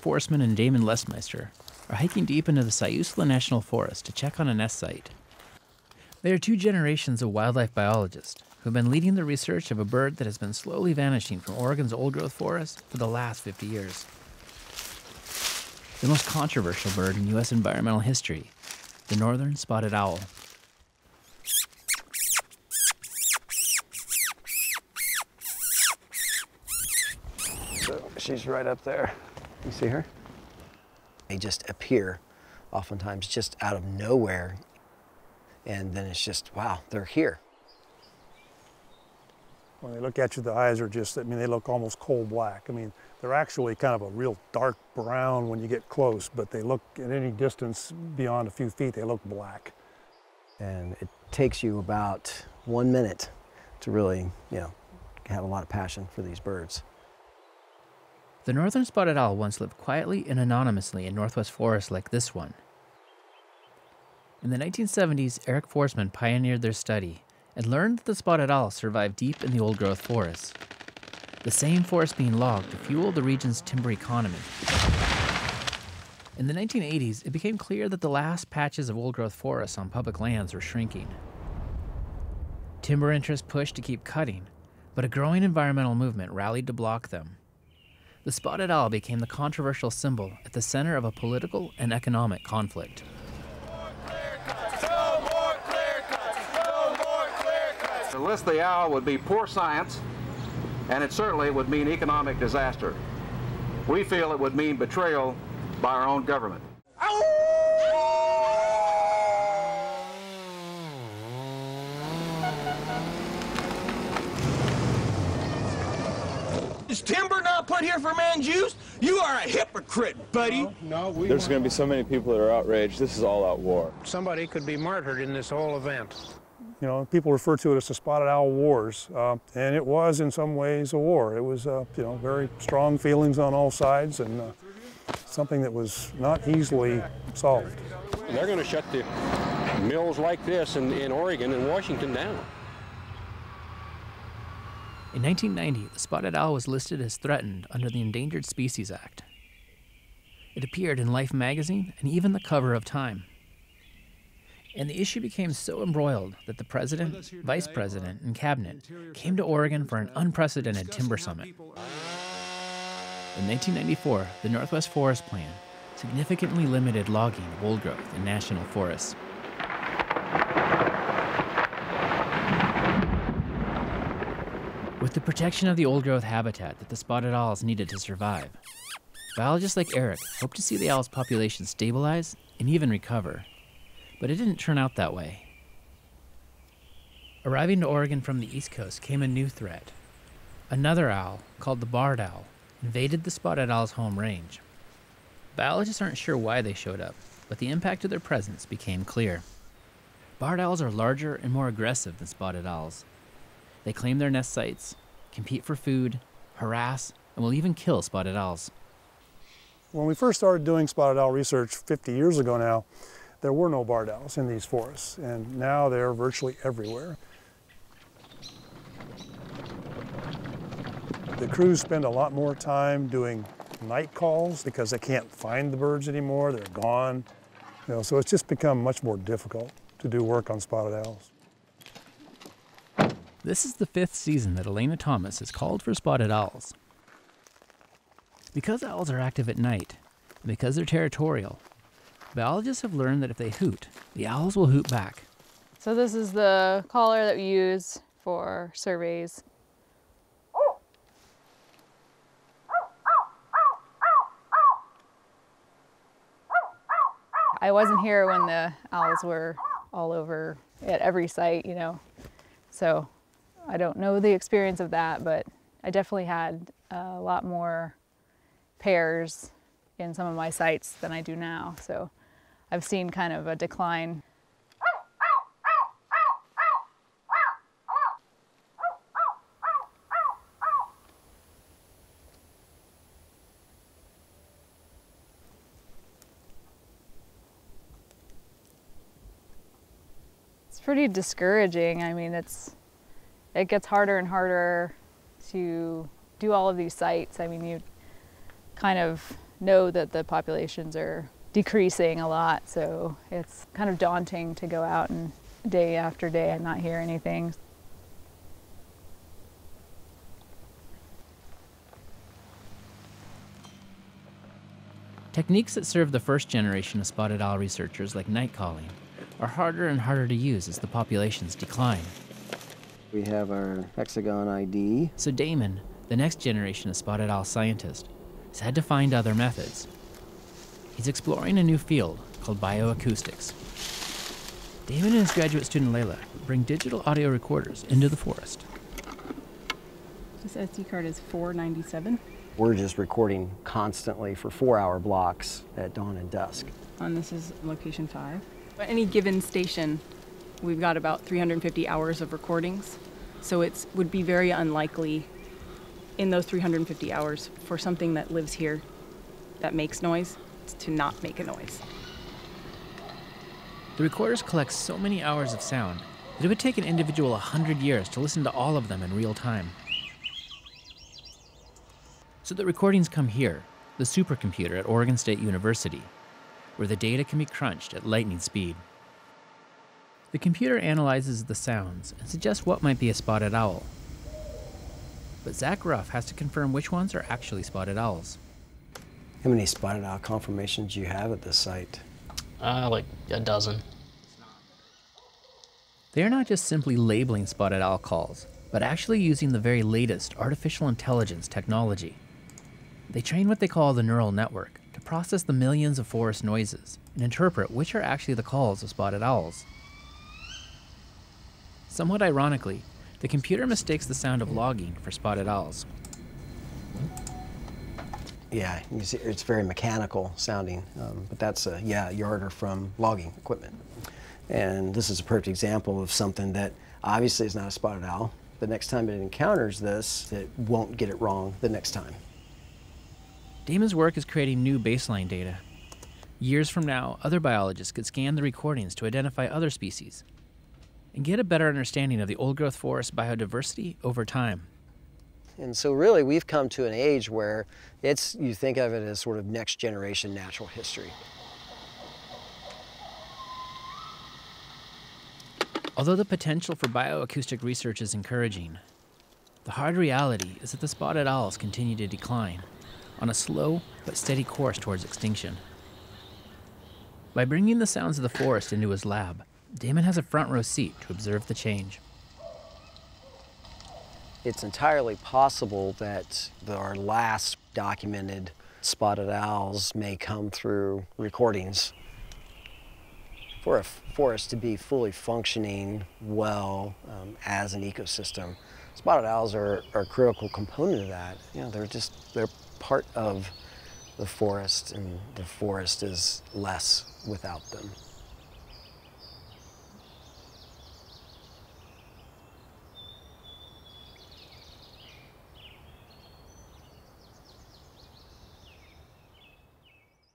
Forsman and Damon Lesmeister are hiking deep into the Siuslaw National Forest to check on a nest site. They are two generations of wildlife biologists who have been leading the research of a bird that has been slowly vanishing from Oregon's old-growth forest for the last 50 years. The most controversial bird in U.S. environmental history, the northern spotted owl. So she's right up there. You see her? They just appear oftentimes just out of nowhere. And then it's just, wow, they're here. When they look at you, the eyes are just, I mean, they look almost coal black. I mean, they're actually kind of a real dark brown when you get close, but they look at any distance beyond a few feet, they look black. And it takes you about 1 minute to really, have a lot of passion for these birds. The northern spotted owl once lived quietly and anonymously in northwest forests like this one. In the 1970s, Eric Forsman pioneered their study and learned that the spotted owl survived deep in the old-growth forests, the same forest being logged to fuel the region's timber economy. In the 1980s, it became clear that the last patches of old-growth forests on public lands were shrinking. Timber interests pushed to keep cutting, but a growing environmental movement rallied to block them. The spotted owl became the controversial symbol at the center of a political and economic conflict. To list the owl would be poor science, and it certainly would mean economic disaster. We feel it would mean betrayal by our own government. Is timber not put here for man's use? You are a hypocrite, buddy. There's going to be so many people that are outraged. This is all-out war. Somebody could be martyred in this whole event. People refer to it as the Spotted Owl Wars, and it was in some ways a war. It was, very strong feelings on all sides, and something that was not easily solved. And they're going to shut the mills like this in Oregon and Washington down. In 1990, the spotted owl was listed as threatened under the Endangered Species Act. It appeared in Life magazine and even the cover of Time. And the issue became so embroiled that the president, vice president, and cabinet came to Oregon for an unprecedented timber summit. In 1994, the Northwest Forest Plan significantly limited logging of old growth in national forests. With the protection of the old-growth habitat that the spotted owls needed to survive, biologists like Eric hoped to see the owl's population stabilize and even recover. But it didn't turn out that way. Arriving to Oregon from the East Coast came a new threat. Another owl, called the barred owl, invaded the spotted owl's home range. Biologists aren't sure why they showed up, but the impact of their presence became clear. Barred owls are larger and more aggressive than spotted owls. They claim their nest sites, compete for food, harass, and will even kill spotted owls. When we first started doing spotted owl research 50 years ago now, there were no barred owls in these forests, and now they're virtually everywhere. The crews spend a lot more time doing night calls because they can't find the birds anymore, they're gone. So it's just become much more difficult to do work on spotted owls. This is the 5th season that Elena Thomas has called for spotted owls. Because owls are active at night, and because they're territorial, biologists have learned that if they hoot, the owls will hoot back. So this is the caller that we use for surveys. I wasn't here when the owls were all over at every site, so I don't know the experience of that, but I definitely had a lot more pairs in some of my sites than I do now. So I've seen kind of a decline. It's pretty discouraging. I mean, it gets harder and harder to do all of these sites. I mean, you kind of know that the populations are decreasing a lot, so it's kind of daunting to go out and day after day and not hear anything. Techniques that serve the first generation of spotted owl researchers, like night calling, are harder and harder to use as the populations decline. We have our hexagon ID. So Damon, the next generation of spotted owl scientist, has had to find other methods. He's exploring a new field called bioacoustics. Damon and his graduate student Layla bring digital audio recorders into the forest. This SD card is $497. We're just recording constantly for 4-hour blocks at dawn and dusk. And this is location 5. At any given station, we've got about 350 hours of recordings. So it would be very unlikely in those 350 hours for something that lives here that makes noise to not make a noise. The recorders collect so many hours of sound that it would take an individual 100 years to listen to all of them in real time. So the recordings come here, the supercomputer at Oregon State University, where the data can be crunched at lightning speed. The computer analyzes the sounds and suggests what might be a spotted owl. But Zach Ruff has to confirm which ones are actually spotted owls. How many spotted owl confirmations do you have at this site? Like a dozen. They are not just simply labeling spotted owl calls, but actually using the very latest artificial intelligence technology. They train what they call the neural network to process the millions of forest noises and interpret which are actually the calls of spotted owls. Somewhat ironically, the computer mistakes the sound of logging for spotted owls. Yeah, you see, it's very mechanical sounding, but that's a yarder from logging equipment. And this is a perfect example of something that obviously is not a spotted owl. The next time it encounters this, it won't get it wrong the next time. Damon's work is creating new baseline data. Years from now, other biologists could scan the recordings to identify other species and get a better understanding of the old-growth forest biodiversity over time. And so really we've come to an age where you think of it as sort of next generation natural history. Although the potential for bioacoustic research is encouraging, the hard reality is that the spotted owls continue to decline on a slow but steady course towards extinction. By bringing the sounds of the forest into his lab, Damon has a front row seat to observe the change. It's entirely possible that our last documented spotted owls may come through recordings. For a forest to be fully functioning well as an ecosystem, spotted owls are a critical component of that. You know, they're part of the forest, and the forest is less without them.